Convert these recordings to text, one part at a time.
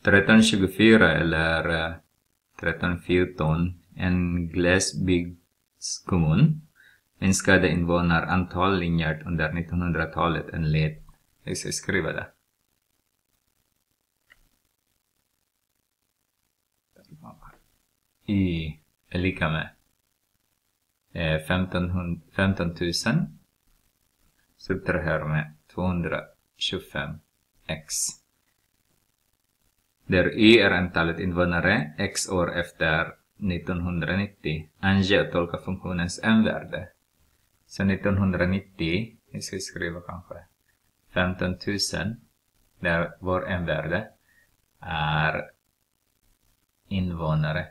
1324 eller 1314, en glesbygdskommun, minskade invånarantal linjärt under 1900-talet enligt. Jag ska skriva det. Y är lika med 15 000 subtraherar med 225 x. Där y är antalet invånare x år efter 1990. Ange och tolka funktionens m-värde. Så 1990, jag ska skriva kanske 15 000, där vår m-värde är invånare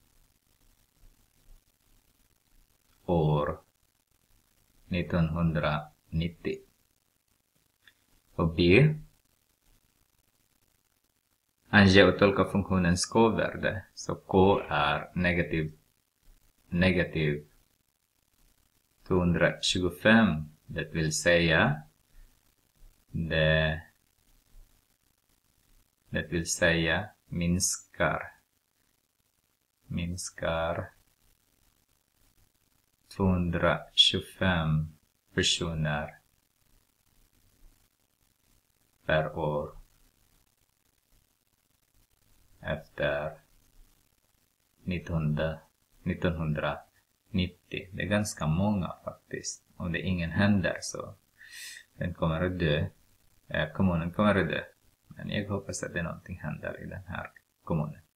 år 1990. Och b, ange och tolka funktionens k-värde. Så k är negativ 225. Det vill säga minskar 225 personer per år efter 1990. Det är ganska många faktiskt. Om det ingen händer så den kommer att dö. Kommunen kommer att dö. Men jag hoppas att det någonting händer i den här kommunen.